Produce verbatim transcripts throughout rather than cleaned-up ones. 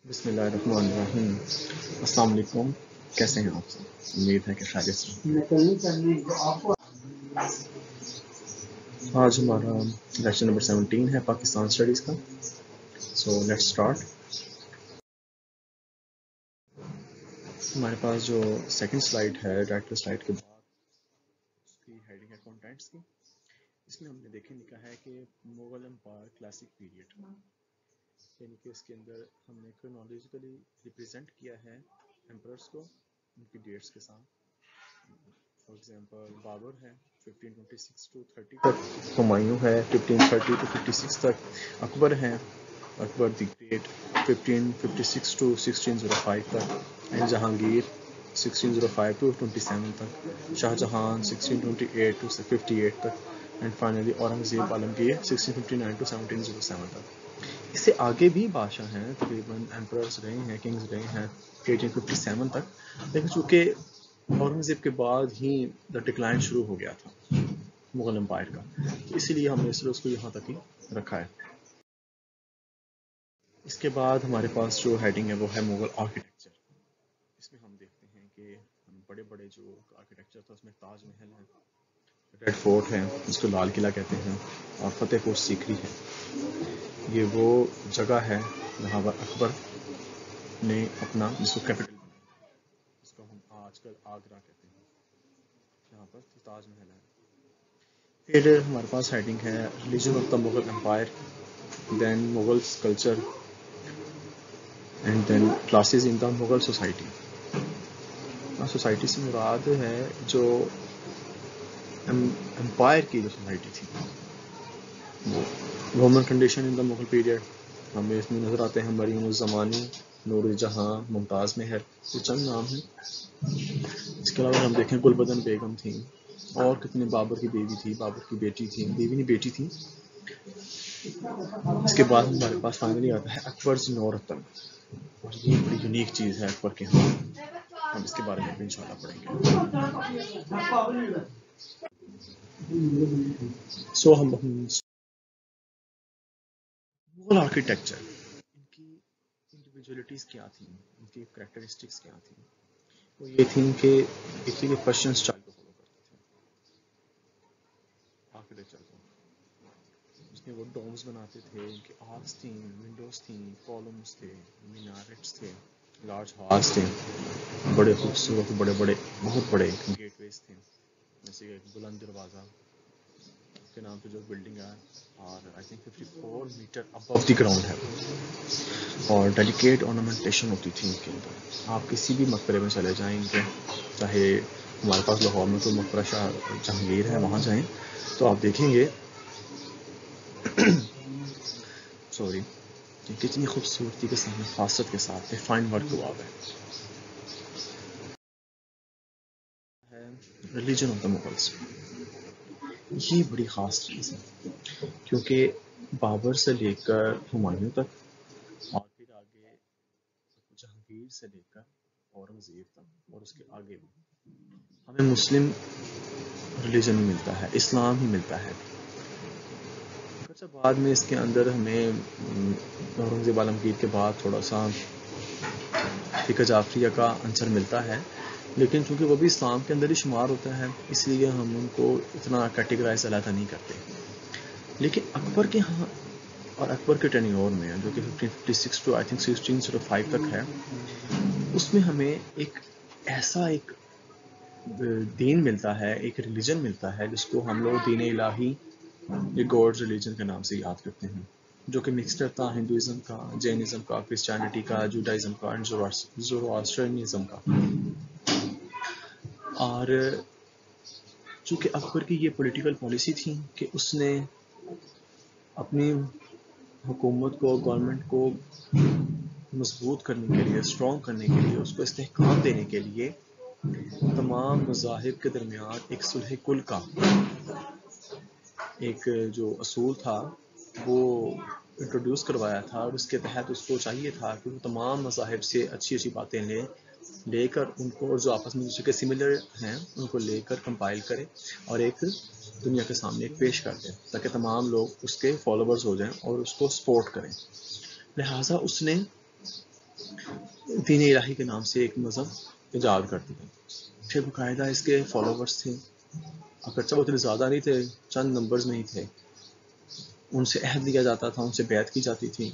بسم اللہ الرحمن الرحیم۔ السلام علیکم، کیسے ہیں آپ سب؟ امید ہے کہ خیریت سے۔ آج ہمارا لیکچر نمبر سیونٹین ہے پاکستان اسٹڈیز کا۔ So let's start. ہمارے پاس جو سیکنڈ سلائیڈ ہے ڈائریکٹر سلائیڈ کے بعد اس کی ہیڈنگ ہے کانٹینٹس کی۔ اس میں ہم نے دیکھیں لکھا ہے کہ مغل امپائر کلاسک پیریڈ، یعنی کہ اس کے اندر ہم نے کرونالوجیکلی ریپرزینٹ کیا ہے ایمپررس کو ان کی ڈیٹس کے ساتھ۔ فار ایگزامپل بابر ہے fifteen twenty six to thirty تک، ہمایوں ہے fifteen thirty to fifty six تک، اکبر ہے Akbar the great fifteen fifty six to sixteen zero five تک، and Jahangir sixteen zero five to twenty seven تک، Shah Jahan sixteen twenty eight to fifty eight تک، and finally Aurangzeb Alamgir sixteen fifty nine to seventeen zero seven تک۔ اس سے آگے بھی بادشاہ ہیں، تقریباً ایمپررس رہے ہیں، کنگز رہے ہیں ایٹین ففٹی سیون تک، لیکن چونکہ اورنگزیب کے بعد ہی دا ڈکلائن شروع ہو گیا تھا مغل امپائر کا، تو اسی لیے ہم نے اس کو یہاں تک ہی رکھا ہے۔ اس کے بعد ہمارے پاس جو ہیڈنگ ہے وہ ہے مغل آرکیٹیکچر۔ اس میں ہم دیکھتے ہیں کہ بڑے بڑے جو آرکیٹیکچر تھا اس میں تاج محل ہے، ریڈ فورٹ ہے جس کو لال قلعہ کہتے ہیں، اور فتح پور سیکری ہے۔ یہ وہ جگہ ہے جہاں پر اکبر نے اپنا جس کو کیپٹل بنایا، اس کو ہم آج کل آگرہ کہتے ہیں، یہاں پر تاج محل ہے۔ پھر ہمارے پاس ہیڈنگ ہے religion of the Mughal empire, then Mughals culture, and then classes in the Mughal society. Society سے مراد ہے جو امپائر کی جو سوسائٹی تھی، وہ women condition in the Mughal period ہمیں اس میں نظر آتے ہیں، مریم الزمانی، نور جہاں، ممتاز محل، یہ چند نام ہیں۔ اس کے علاوہ ہم دیکھیں گل بدن بیگم تھیں، اور کتنے، بابر کی بیوی تھی، بابر کی بیٹی تھی، بیوی نہیں بیٹی تھی۔ اس کے بعد ہمارے پاس فائنلی آتا ہے اکبرز نورتن، اور یہ بڑی یونیک چیز ہے اکبر کے ہاں، ہم اس کے بارے میں بھی انشاءاللہ پڑھیں گے۔ سو ہم مغل آرکیٹیکچر، ان کی انڈیویجولیٹیز کیا تھیں، ان کی کریکٹرسٹکس کیا تھیں؟ وہ یہ تھیں کہ اسی کے پرشین اسٹائل کو فالو کرتے تھے آرکیٹیکچر کو۔ اس میں وہ ڈومز بناتے تھے، ان کی آرکس تھیں، ونڈوز تھیں، کالمز تھے، مینارٹس تھے، لارج ہالس تھے، بڑے خوبصورت بڑے بڑے بہت بڑے گیٹ ویز تھے، جیسے ایک بلند دروازہ کے نام پہ جو بلڈنگ ہے، اور I think fifty four metre above the ground ہے، اور ڈیلیکیٹ آرنامنٹیشن ہوتی تھی ان کے اندر۔ آپ کسی بھی مقبرے میں چلے جائیں گے، چاہے ہمارے پاس لاہور میں تو مقبرہ شاہ جہانگیر ہے، وہاں جائیں تو آپ دیکھیں گے سوری کتنی خوبصورتی کے ساتھ، خاصت کے ساتھ ڈیفائن ورک ہوا ہے۔ ریلیجن آف دا مغلس، یہ بڑی خاص چیز ہے، کیونکہ بابر سے لے کر ہمایوں تک، اور پھر آگے جہانگیر سے لے کر اورنگزیب تک، اور اس کے آگے بھی ہمیں مسلم ریلیجن ہی ملتا ہے، اسلام ہی ملتا ہے۔ اچھا بعد میں اس کے اندر ہمیں اورنگزیب عالمگیر کے بعد تھوڑا سا فقہ جعفریہ کا عنصر ملتا ہے، لیکن چونکہ وہ بھی اسلام کے اندر ہی شمار ہوتا ہے، اس لیے ہم ان کو اتنا کیٹیگرائز علیحدہ نہیں کرتے۔ لیکن اکبر کے ہاں، اور اکبر کے ٹینیور میں جو کہ fifteen fifty six to I think sixteen zero five تک ہے، اس میں ہمیں ایک ایسا ایک دین ملتا ہے، ایک ریلیجن ملتا ہے جس کو ہم لوگ دین الہی، یہ گاڈز ریلیجن کے نام سے یاد کرتے ہیں، جو کہ مکسچر تھا ہندوازم کا، جینزم کا، کرسچینٹی کا، جوڈائزم کا، زوراسٹرنزم کا۔ اور چونکہ اکبر کی یہ پولیٹیکل پالیسی تھی کہ اس نے اپنی حکومت کو، گورنمنٹ کو مضبوط کرنے کے لیے، اسٹرانگ کرنے کے لیے، اس کو استحکام دینے کے لیے تمام مذاہب کے درمیان ایک صلح کل کا ایک جو اصول تھا وہ انٹروڈیوس کروایا تھا، اور اس کے تحت اس کو چاہیے تھا کہ وہ تمام مذاہب سے اچھی اچھی باتیں لے لے کر ان کو، اور جو آپس میں دوسرے کے سملر ہیں ان کو لے کر کمپائل کرے اور ایک دنیا کے سامنے ایک پیش کر دیں، تاکہ تمام لوگ اس کے فالوورز ہو جائیں اور اس کو سپورٹ کریں۔ لہٰذا اس نے دین الہی کے نام سے ایک مذہب ایجاد کر دیا. پھر باقاعدہ اس کے فالوورس تھے، اگرچہ وہ اتنے زیادہ نہیں تھے، چند نمبرز میں ہی تھے. ان سے عہد لیا جاتا تھا، ان سے بیعت کی جاتی تھی.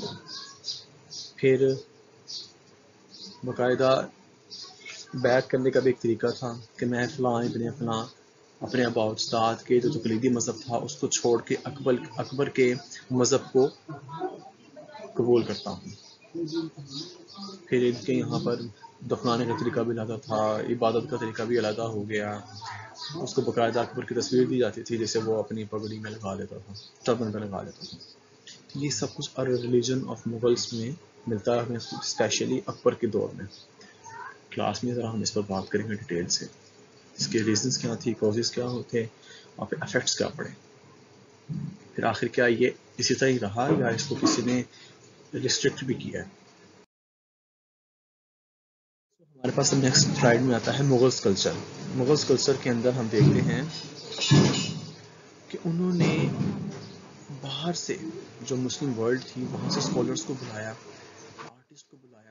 پھر باقاعدہ بیعت کرنے کا بھی ایک طریقہ تھا کہ میں فلاں ابن فلاں اپنے آباء و اجداد کے جو تقلیدی مذہب تھا اس کو چھوڑ کے اکبر اکبر کے مذہب کو قبول کرتا ہوں. پھر ان کے یہاں پر دفنانے کا طریقہ بھی علیحدہ تھا، عبادت کا طریقہ بھی علیحدہ ہو گیا. اس کو باقاعدہ اکبر کی تصویر دی جاتی تھی جیسے وہ اپنی پگڑی میں لگا لیتا تھا، ٹربن میں لگا لیتا تھا. یہ سب کچھ اور ریلیجن آف مغلس میں ملتا ہے ہمیں، اسپیشلی اکبر کے دور میں. کلاس میں ذرا ہم اس پر بات کریں گے ڈیٹیل سے، اس کے ریزنس کیا تھی، کازز کیا ہوتے اور پھر افیکٹس کیا پڑے. پھر آخر کیا یہ اسی طرح ہی رہا یا اس کو کسی نے ریسٹرکٹ بھی کیا ہے. ہمارے پاس نیکسٹ سلائیڈ میں آتا ہے مغلس کلچر. مغلس کلچر کے اندر ہم دیکھتے ہیں کہ انہوں نے باہر سے جو مسلم ورلڈ تھی وہاں سے اسکالرس کو بلایا، آرٹسٹ کو بلایا.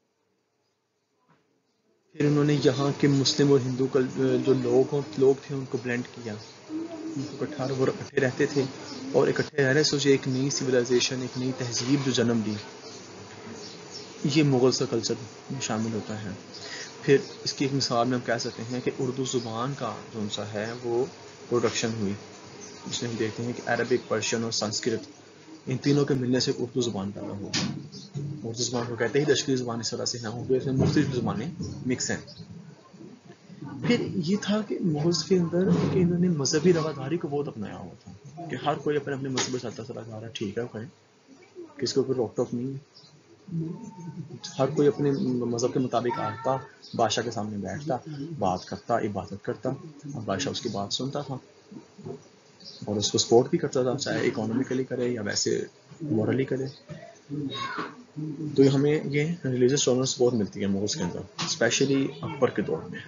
پھر انہوں نے یہاں کے مسلم اور ہندو جو لوگ لوگ تھے ان کو بلینڈ کیا، ان کو اکٹھا وہ اکٹھے رہتے تھے اور اکٹھے رہنے سے ایک نئی سویلائزیشن، ایک نئی تہذیب جو جنم لی، یہ مغل کا کلچر میں شامل ہوتا ہے. پھر اس کی ایک مثال میں ہم کہہ سکتے ہیں کہ اردو زبان کا جو سا ہے وہ پروڈکشن ہوئی. اس میں ہم دیکھتے ہیں کہ عربک، پرشین اور سنسکرت ان تینوں کے ملنے سے اردو زبان پیدا ہوئی. اردو زبان کو کہتے ہی لشکری زبان اس طرح سے ہیں، اردو میں مختلف زبانیں مکس ہیں. پھر یہ تھا کہ مغلز کے اندر کہ انہوں نے مذہبی رواداری کو بہت اپنایا ہوا تھا کہ ہر کوئی اپنے اپنے مذہب سے چلتا چلا جا رہا ہے، ٹھیک ہے کریں، کس کو کوئی روک ٹوک نہیں ہے. ہر کوئی اپنے مذہب کے مطابق آتا، بادشاہ کے سامنے بیٹھتا، بات کرتا، عبادت کرتا اور بادشاہ اس کی بات سنتا تھا اور اس کو سپورٹ بھی کرتا تھا، چاہے اکانومیکلی کرے یا ویسے مورلی کرے. تو ہمیں یہ ریلیجس ٹالرنس بہت ملتی ہے مغلز کے اندر، اسپیشلی اکبر کے دور میں.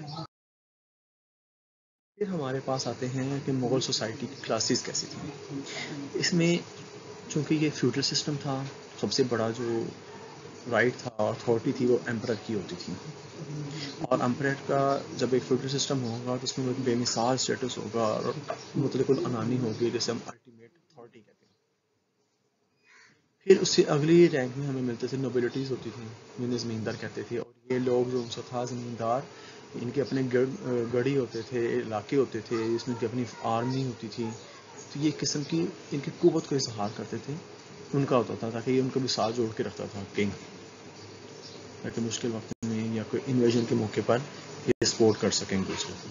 پھر ہمارے پاس آتے ہیں کہ مغل سوسائٹی کی کلاسز کیسی تھیں. اس میں چونکہ یہ فیوڈل سسٹم تھا، سب سے بڑا جو رائٹ تھا، اتھارٹی تھی، وہ ایمپرر کی ہوتی تھی. اور ایمپرر کا جب ایک فیوڈل سسٹم ہوگا تو اس میں ایک بے مثال اسٹیٹس ہوگا اور مطلق العنانی ہوگی، جیسے ہم الٹیمیٹ اتھارٹی کہتے ہیں. پھر اس سے اگلی رینک میں ہمیں ملتے تھے نوبلٹیز ہوتی تھیں، جنہیں زمیندار کہتے تھے. اور یہ لوگ جو ان سے تھا زمیندار، ان کے اپنے گڑھی ہوتے تھے، علاقے ہوتے تھے، جس میں ان کی اپنی آرمی ہوتی تھی. تو یہ قسم کی ان کی قوت کو اظہار کرتے تھے. ان کا ہوتا تھا تاکہ یہ ان کو بھی ساتھ جوڑ کے رکھتا تھا کنگ، تاکہ مشکل وقت میں یا کوئی انویژن کے موقع پر یہ سپورٹ کر سکیں دوسرے کو.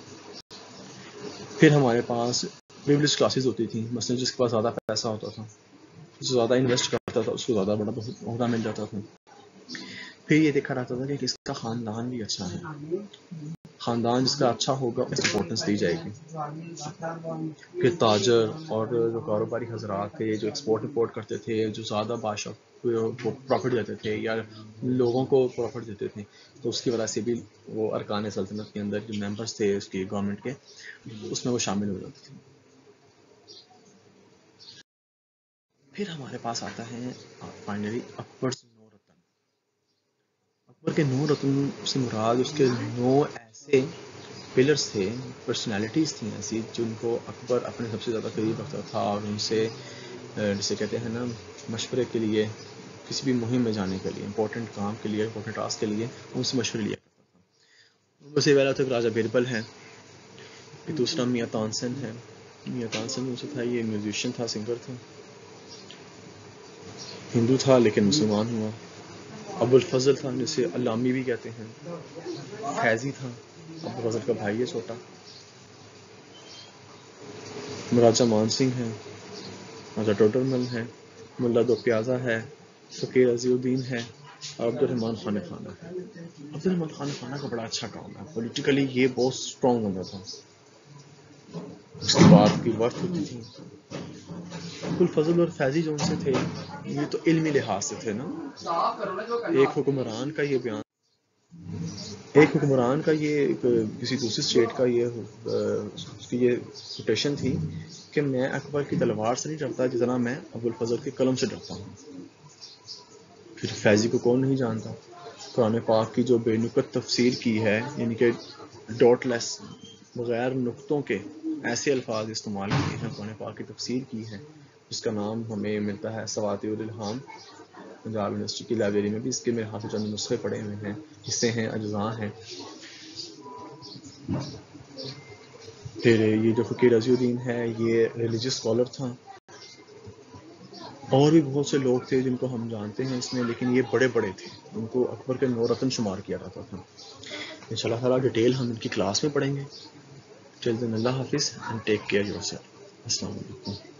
پھر ہمارے پاس پریویلیج کلاسز ہوتی تھیں، مثلا جس کے پاس زیادہ پیسہ ہوتا تھا، جو زیادہ انویسٹ کرتا تھا، اس کو زیادہ بڑا عہدہ مل جاتا تھا. پھر یہ دیکھا رہتا تھا کہ کس کا خاندان بھی اچھا ہے، خاندان جس کا اچھا ہوگا اس کو امپورٹنس دی جائے گی. کہ تاجر اور جو کاروباری حضرات تھے، جو ایکسپورٹ امپورٹ کرتے تھے، جو زیادہ بادشاہ کو پروفٹ دیتے تھے یا لوگوں کو پروفٹ دیتے تھے، تو اس کی وجہ سے بھی وہ ارکان سلطنت کے اندر جو ممبرس تھے اس کی گورنمنٹ کے، اس میں وہ شامل ہو جاتے تھے. پھر ہمارے پاس آتا ہے فائنلی اکبر سے نو رتن. اکبر کے نو رتن سے مراد اس کے نو ایسے پلرز تھے، پرسنالٹیز تھیں ایسی جن کو اکبر اپنے سب سے زیادہ قریب رکھتا تھا اور ان سے جسے کہتے ہیں نا مشورے کے لیے، کسی بھی مہم میں جانے کے لیے، امپورٹنٹ کام کے لیے، امپورٹنٹ ٹاسک کے لیے ان سے مشورے لیا کرتا تھا. ان میں سے پہلا تو راجہ بیربل ہے، پھر دوسرا میاں تانسن ہے. میاں تانسن ان سے تھا، یہ میوزیشین تھا، سنگر تھا، ہندو تھا لیکن مسلمان ہوا. ابو الفضل تھا جسے علامی بھی کہتے ہیں. فیضی تھا، ابو الفضل کا بھائی ہے چھوٹا. راجہ مان سنگھ ہے، راجہ ٹوڈرمل ہے، ملا دو پیازا ہے، فقیر عزی الدین ہے اور عبد الرحمان خان خانہ ہے. عبد الرحمان خان خانہ کا بڑا اچھا کام ہے، پولیٹیکلی یہ بہت اسٹرانگ بندہ تھا. اس کی بات کی وقت ہوتی تھی. ابو الفضل اور فیضی جو ان سے تھے یہ تو علمی لحاظ سے تھے نا. ایک حکمران کا یہ بیان، ایک حکمران کا یہ کسی دوسری اسٹیٹ کا یہ اس کی یہ کوٹیشن تھی کہ میں اکبر کی تلوار سے نہیں ڈرتا جتنا میں ابو الفضل کے قلم سے ڈرتا ہوں. پھر فیضی کو کون نہیں جانتا. قرآن پاک کی جو بے نکت تفسیر کی ہے، یعنی کہ ڈاٹ لیس، بغیر نقطوں کے ایسے الفاظ استعمال کیے ہیں، قرآن پاک کی تفسیر کی ہے، جس کا نام ہمیں ملتا ہے سواطع الالہام. پنجاب یونیورسٹی کی لائبریری میں بھی اس کے میرے ہاتھ سے چند نسخے پڑے ہوئے ہیں، حصے ہیں، اجزاء ہیں. پھر یہ جو فقیر رضی الدین ہے، یہ ریلیجس اسکالر تھا. اور بھی بہت سے لوگ تھے جن کو ہم جانتے ہیں اس میں، لیکن یہ بڑے بڑے تھے، ان کو اکبر کے نو رتن شمار کیا جاتا تھا. ان شاء اللہ تعالیٰ ڈیٹیل ہم ان کی کلاس میں پڑھیں گے. ٹل دین اللہ حافظ and take care yourself. السلام علیکم.